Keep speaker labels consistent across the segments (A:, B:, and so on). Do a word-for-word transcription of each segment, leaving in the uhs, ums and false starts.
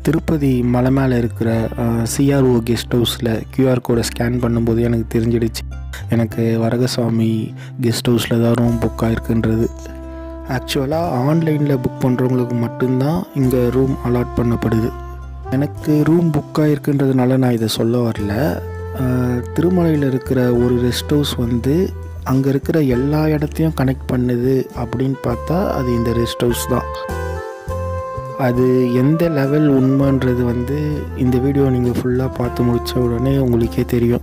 A: திருப்பதி மலை மேலே இருக்கிற சிஆர்ஓ கெஸ்ட் ஹவுஸில் கியூஆர் கோடை ஸ்கேன் பண்ணும்போது எனக்கு தெரிஞ்சிடுச்சு எனக்கு வரகசாமி கெஸ்ட் ஹவுஸில் தான் ரூம் புக் ஆகிருக்குன்றது. ஆக்சுவலாக ஆன்லைனில் புக் பண்ணுறவங்களுக்கு மட்டும்தான் இங்கே ரூம் அலாட் பண்ணப்படுது. எனக்கு ரூம் புக் ஆகிருக்குன்றதுனால நான் இதை சொல்ல வரல. திருமலையில் இருக்கிற ஒரு ரெஸ்ட் ஹவுஸ் வந்து அங்கே இருக்கிற எல்லா இடத்தையும் கனெக்ட் பண்ணுது அப்படின்னு பார்த்தா அது இந்த ரெஸ்ட் ஹவுஸ் தான். அது எந்த லெவல் உண்மைன்றது வந்து இந்த வீடியோ நீங்கள் ஃபுல்லாக பார்த்து முடித்த உடனே உங்களுக்கே தெரியும்.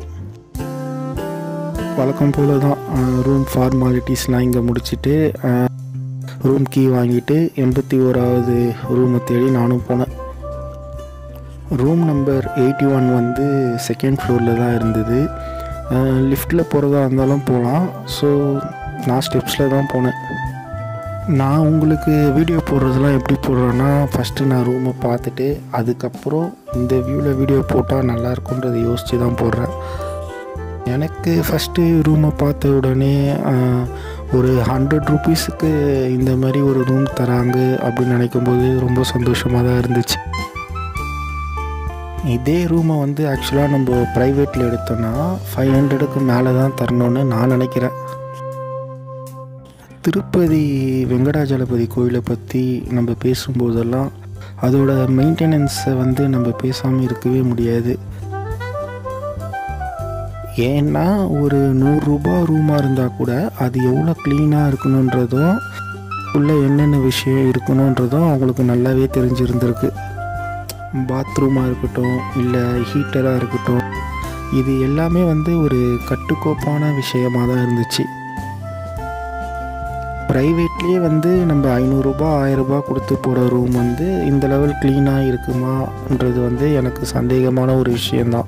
A: வழக்கம் போல் தான் ரூம் ஃபார்மாலிட்டிஸ்லாம் இங்கே முடிச்சுட்டு ரூம் கீ வாங்கிட்டு எண்பத்தி ஓராவது ரூமை தேடி நானும் போனேன். ரூம் நம்பர் எயிட்டி ஒன் வந்து செகண்ட் ஃப்ளோரில் தான் இருந்தது. லிஃப்ட்டில் போகிறதா இருந்தாலும் போகலாம். ஸோ நான் ஸ்டெப்ஸில் தான் போனேன். நான் உங்களுக்கு வீடியோ போடுறதுலாம் எப்படி போடுறேன்னா, ஃபஸ்ட்டு நான் ரூமை பார்த்துட்டு அதுக்கப்புறம் இந்த வியூவில் வீடியோ போட்டால் நல்லாயிருக்குன்றதை யோசித்து தான் போடுறேன். எனக்கு ஃபஸ்ட்டு ரூமை பார்த்த உடனே ஒரு ஹண்ட்ரட் ருபீஸுக்கு இந்த மாதிரி ஒரு ரூம் தராங்க அப்படின்னு நினைக்கும்போது ரொம்ப சந்தோஷமாக தான் இருந்துச்சு. இதே ரூமை வந்து ஆக்சுவலாக நம்ம ப்ரைவேட்டில் எடுத்தோன்னா ஃபைவ் ஹண்ட்ரடுக்கு மேலே தான் தரணும்னு நான் நினைக்கிறேன். திருப்பதி வெங்கடாஜலபதி கோயிலை பற்றி நம்ம பேசும்போதெல்லாம் அதோட மெயின்டெனன்ஸை வந்து நம்ம பேசாமல் இருக்கவே முடியாது. ஏன்னா ஒரு நூறுரூபா ரூமாக இருந்தால் கூட அது எவ்வளோ க்ளீனாக இருக்கணுன்றதும் உள்ளே என்னென்ன விஷயம் இருக்கணுன்றதும் அவங்களுக்கு நல்லாவே தெரிஞ்சிருந்திருக்கு. பாத்ரூமாக இருக்கட்டும் இல்லை ஹீட்டராக இருக்கட்டும், இது எல்லாமே வந்து ஒரு கட்டுக்கோப்பான விஷயமாக தான் இருந்துச்சு. ப்ரைவேட்லேயே வந்து நம்ம ஐநூறுரூபா ஆயிரரூபா கொடுத்து போகிற ரூம் வந்து இந்த லெவல் க்ளீனாக இருக்குமான்றது வந்து எனக்கு சந்தேகமான ஒரு விஷயந்தான்.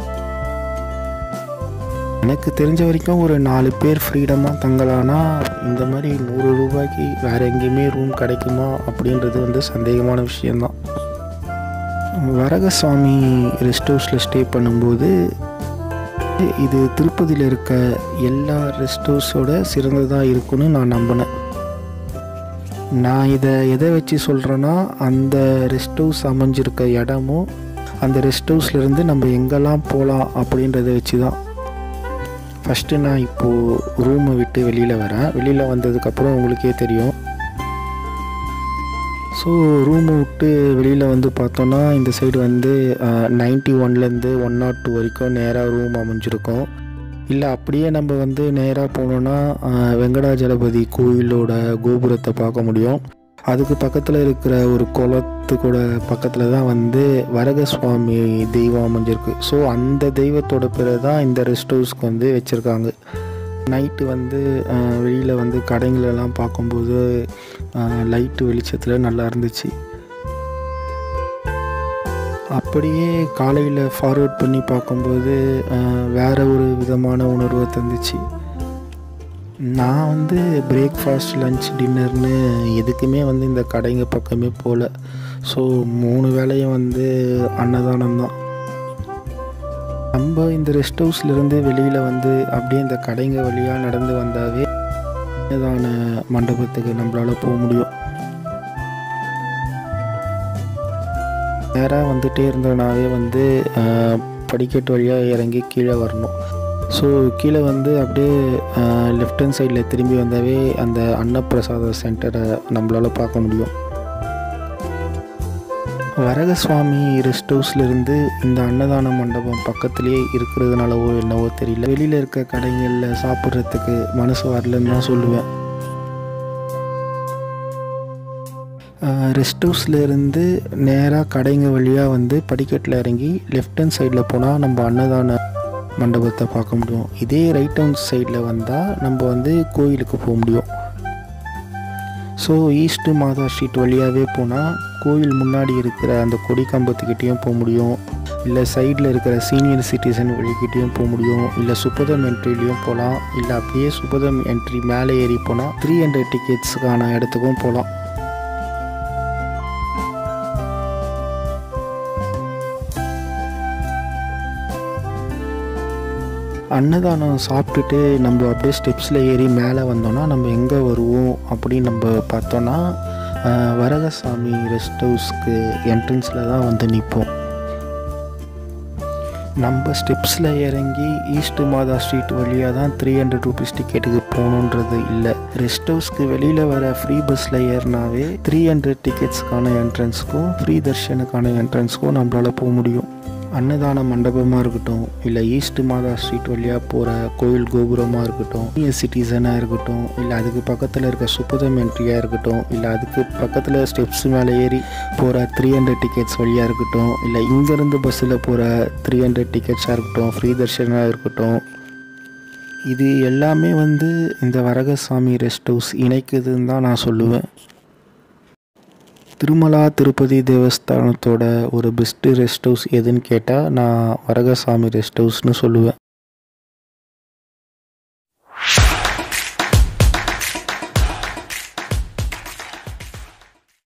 A: எனக்கு தெரிஞ்ச வரைக்கும் ஒரு நாலு பேர் ஃப்ரீடமாக தங்கலான்னா இந்த மாதிரி நூறு ரூபாய்க்கு வேறு எங்கேயுமே ரூம் கிடைக்குமா அப்படின்றது வந்து சந்தேகமான விஷயந்தான். வரகசாமி ரெஸ்ட் ஹவுஸில் ஸ்டே பண்ணும்போது இது திருப்பதியில் இருக்க எல்லா ரெஸ்ட் ஹவுஸோட சிறந்ததாக இருக்குன்னு நான் நம்பினேன். நான் இதை எதை வச்சு சொல்கிறேன்னா, அந்த ரெஸ்ட் ஹவுஸ் அமைஞ்சிருக்க இடமும் அந்த ரெஸ்ட் ஹவுஸ்லேருந்து நம்ம எங்கெல்லாம் போகலாம் அப்படின்றத வச்சு தான். ஃபஸ்ட்டு நான் இப்போது ரூமை விட்டு வெளியில் வரேன். வெளியில் வந்ததுக்கப்புறம் உங்களுக்கே தெரியும். ஸோ ரூமை விட்டு வெளியில் வந்து பார்த்தோன்னா இந்த சைடு வந்து நைன்ட்டி ஒன்லேருந்து ஒன் நாட் டூ வரைக்கும் நேராக ரூம் அமைஞ்சிருக்கும். இல்லை அப்படியே நம்ம வந்து நேராக போனோன்னா வெங்கடாஜலபதி கோயிலோட கோபுரத்தை பார்க்க முடியும். அதுக்கு பக்கத்தில் இருக்கிற ஒரு குளத்துக்கூட பக்கத்தில் தான் வந்து வரகசுவாமி தெய்வம் அமைஞ்சிருக்கு. ஸோ அந்த தெய்வத்தோட பேர் தான் இந்த ரெஸ்ட் ஹவுஸ்க்கு வந்து வச்சுருக்காங்க. நைட்டு வந்து வெளியில் வந்து கடைங்களெல்லாம் பார்க்கும்போது லைட்டு வெளிச்சத்தில் நல்லா இருந்துச்சு. அப்படியே காலையில் ஃபார்வர்ட் பண்ணி பார்க்கும்போது வேறு ஒரு விதமான உணர்வை தந்துச்சு. நான் வந்து பிரேக்ஃபாஸ்ட் லன்ச் டின்னர்னு எதுக்குமே வந்து இந்த கடைங்க பக்கமே போகல. ஸோ மூணு வேளையும் வந்து அன்னதானம் தான். நம்ம இந்த ரெஸ்ட் ஹவுஸ்லேருந்து வெளியில் வந்து அப்படியே இந்த கடைங்க வழியாக நடந்து வந்தாவே அன்னதான மண்டபத்துக்கு நம்மளால் போக முடியும். நேராக வந்துகிட்டே இருந்தோனாவே வந்து படிக்கட்டு வழியாக இறங்கி கீழே வரணும். ஸோ கீழே வந்து அப்படியே லெஃப்ட் ஹேண்ட் சைடில் திரும்பி வந்தாவே அந்த அன்னப்பிரசாத சென்டரை நம்மளால் பார்க்க முடியும். வரகசுவாமி ரெஸ்ட் ஹவுஸ்லேருந்து இந்த அன்னதான மண்டபம் பக்கத்துலேயே இருக்கிறதுனாலவோ என்னவோ தெரியல, வெளியில் இருக்க கடைகளில் சாப்பிட்றதுக்கு மனசு வரலன்னு தான் சொல்லுவேன். ரெஸ்ட் ஹவுஸ்லேருந்து நேராக கடைங்க வழியாக வந்து படிக்கட்டில் இறங்கி லெஃப்ட் ஹேண்ட் சைடில் போனால் நம்ம அன்னதான மண்டபத்தை பார்க்க முடியும். இதே ரைட் ஹேண்ட் சைடில் வந்தால் நம்ம வந்து கோயிலுக்கு போக முடியும். ஸோ ஈஸ்ட்டு மாதா ஸ்ட்ரீட் வழியாகவே போனால் கோயில் முன்னாடி இருக்கிற அந்த கொடி கம்பத்துக்கிட்டேயும் போக முடியும், இல்லை சைடில் இருக்கிற சீனியர் சிட்டிசன் வழிக்கிட்டேயும் போக முடியும், இல்லை சுப்பதம் என்ட்ரிலையும் போகலாம், இல்லை அப்படியே சுப்பதம் என்ட்ரி மேலே ஏறி போனால் த்ரீ ஹண்ட்ரட் டிக்கெட்ஸுக்கான இடத்துக்கும் போகலாம். அன்னதானம் சாப்பிட்டுட்டு நம்ம அப்படியே ஸ்டெப்ஸில் ஏறி மேலே வந்தோன்னா நம்ம எங்கே வருவோம் அப்படின்னு நம்ம பார்த்தோன்னா வரகசாமி ரெஸ்ட் ஹவுஸ்க்கு என்ட்ரன்ஸில் தான் வந்து நிற்போம். நம்ம ஸ்டெப்ஸில் இறங்கி ஈஸ்ட் மாதா ஸ்ட்ரீட் வழியாக தான் த்ரீ ஹண்ட்ரட் ருபீஸ் டிக்கெட்டுக்கு போகணுன்றது இல்லை. ரெஸ்ட் ஹவுஸ்க்கு வெளியில் வர ஃப்ரீ பஸ்ஸில் ஏறினாவே த்ரீ ஹண்ட்ரட் டிக்கெட்ஸ்க்கான என்ட்ரன்ஸுக்கும் ஃப்ரீ தர்ஷனுக்கான என்ட்ரன்ஸுக்கும் நம்மளால் போக முடியும். அன்னதான மண்டபமாக இருக்கட்டும், இல்லை ஈஸ்ட் மாதா ஸ்ட்ரீட் வழியாக போகிற கோயில் கோபுரமாக இருக்கட்டும், சீனியர் சிட்டிசனாக இருக்கட்டும், இல்லை அதுக்கு பக்கத்தில் இருக்க சுப்பதம் என்ட்ரியாக இருக்கட்டும், இல்லை அதுக்கு பக்கத்தில் ஸ்டெப்ஸ் மேலே ஏறி போகிற த்ரீ ஹண்ட்ரட் டிக்கெட்ஸ் வழியாக இருக்கட்டும், இல்லை இங்கேருந்து பஸ்ஸில் போகிற த்ரீ ஹண்ட்ரட் டிக்கெட்ஸாக இருக்கட்டும், ஃப்ரீ தர்ஷனாக இருக்கட்டும், இது எல்லாமே வந்து இந்த வரகசாமி ரெஸ்ட் ஹவுஸ் இணைக்குதுன்னு தான் நான் சொல்லுவேன். திருமலா திருப்பதி தேவஸ்தானத்தோட ஒரு பெஸ்ட்டு ரெஸ்ட் ஹவுஸ் எதுன்னு கேட்டால் நான் வரகசாமி ரெஸ்ட் ஹவுஸ்னு சொல்லுவேன்.